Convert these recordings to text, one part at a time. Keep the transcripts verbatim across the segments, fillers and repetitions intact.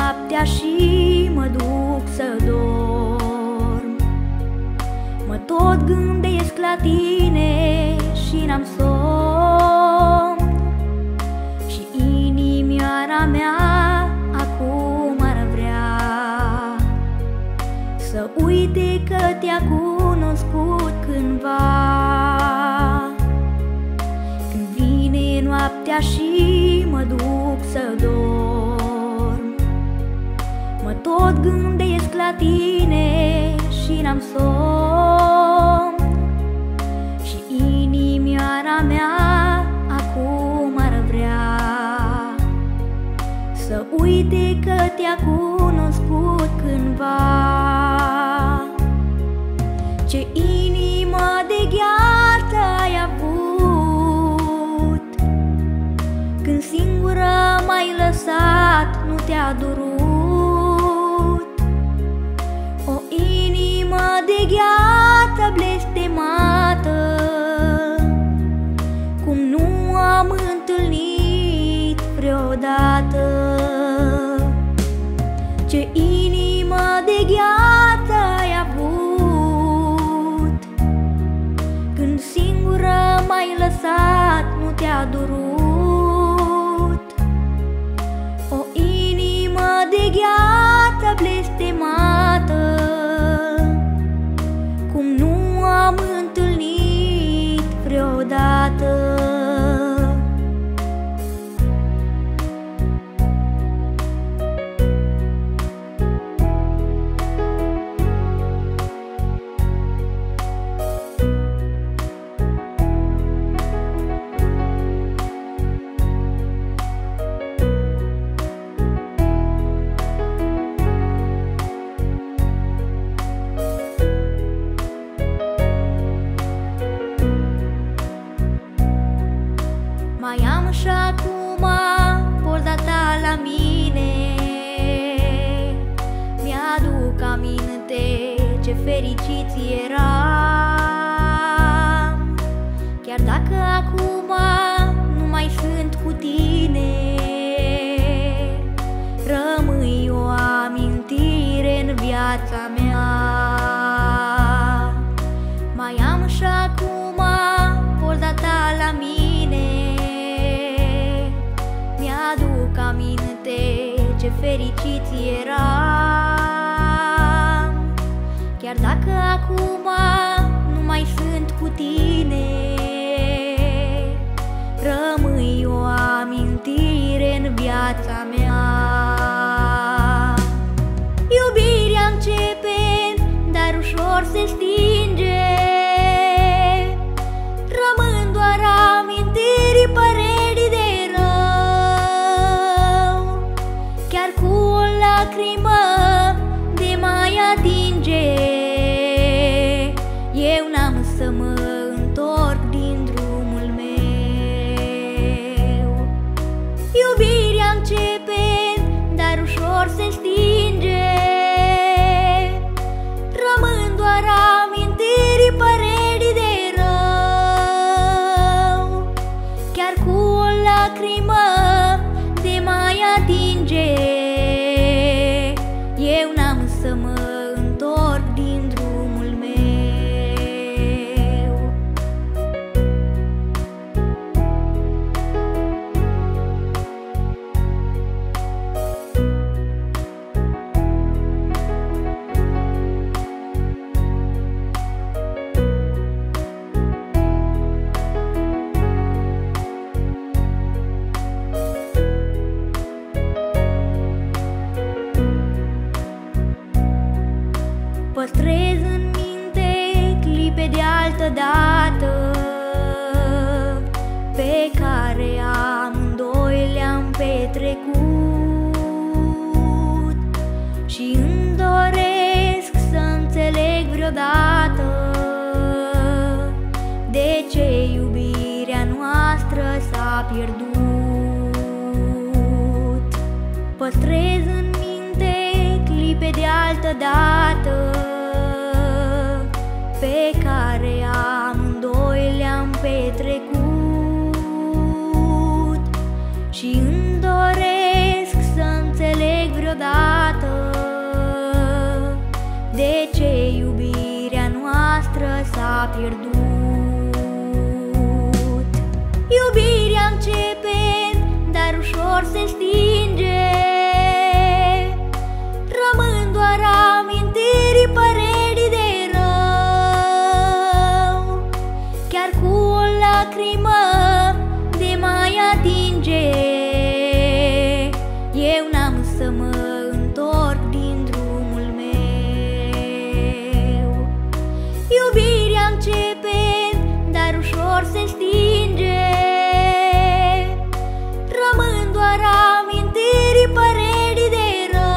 noaptea și mă duc să dorm. Mă tot gândesc la tine și n-am somn. Și inimioara mea acum ar vrea să uite că te-a cunoscut cândva. Când vine noaptea și mă duc să dorm, mă tot gândesc la tine și n-am somn. Și inimioara mea acum ar vrea să uite că te-a cunoscut cândva. Ce inimă de gheață ai avut când singură m-ai lăsat, nu te-a durut. O inimă de gheață blestemată, cum nu am întâlnit vreodată. Ce inimă de gheață ai avut când singură m-ai lăsat, nu te-a durut. O inimă de gheață blestemată, cum nu am întâlnit vreodată. Mai am și acum poza ta la mine, mi-aduc aminte ce fericiți eram. Chiar dacă acum nu mai sunt cu tine, rămâi o amintire în viața mea. Mai am și acum poza ta la mine, mi-aduc aminte ce fericiți eram. Chiar dacă acum nu mai sunt cu tine, rămâi o amintire în viața mea. Iubirea începe, dar ușor se stinge, rămân doar amintiri păreri de rău. Chiar cu o lacrimă de mai atinge, eu n-am să mă întorc din drumul meu. Iubirea începe, dar ușor se stinge, rămân doar amintiri păreri de rău. Chiar cu o lacrimă de mai atinge, eu n-am să mă întorc din drumul meu. Păstrez în minte clipe de altă dată pe care amândoi le-am petrecut. Și îmi doresc să înțeleg vreodată de ce iubirea noastră s-a pierdut. Păstrez în minte clipe de altă dată pe care amândoi le-am petrecut. Și îmi doresc să înțeleg vreodată pierdut. Iubirea începe, dar ușor se stinge, rămân doar amintiri, păreri de rău. Chiar cu o lacrimă de mai atinge, eu n-am să mă întorc din drumul meu. Iubirea începe, dar ușor se stinge, rămân doar amintiri, păreri de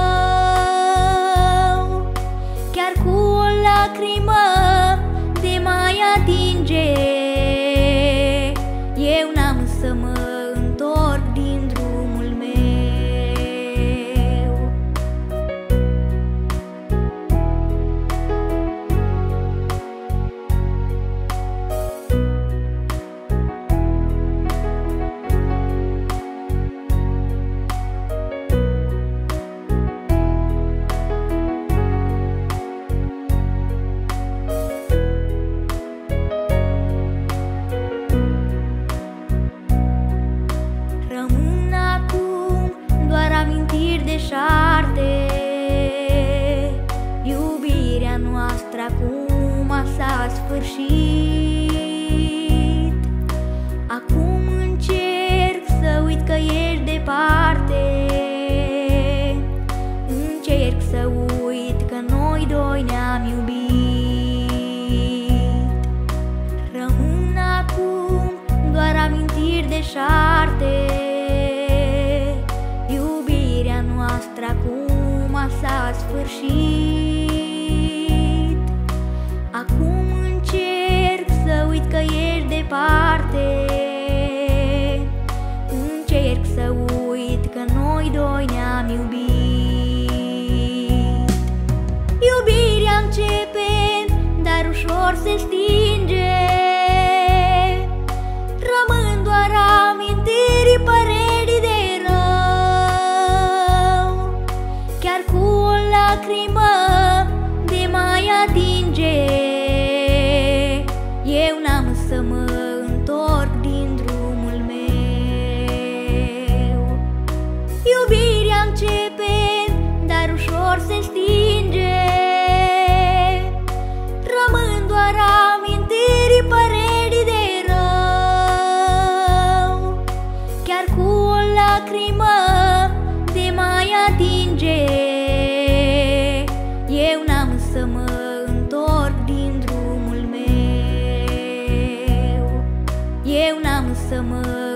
rău. Chiar cu o lacrimă de mai atinge, eu n-am să mă întorc din drumul meu. Rămân acum doar amintiri deșarte, iubirea noastră acum s-a sfârșit. Acum încerc să uit că ești departe, încerc să uit că noi doi ne-am iubit. Rămân acum doar amintiri deșarte, iubirea noastră acum s-a sfârșit. Acum încerc să uit că ești departe, încerc să uit că noi doi ne-am iubit. Iubirea începe, dar ușor se stinge, rămân doar amintiri, păreri de rău. Chiar cu o lacrimă de mai atinge, eu n-am să mă întorc din drumul meu. Iubirea începe, dar ușor se stinge, rămân doar amintiri, păreri de rău. Chiar cu o lacrimă de mai atinge, eu n-am să mă întorc din drumul meu. Eu n-am să mă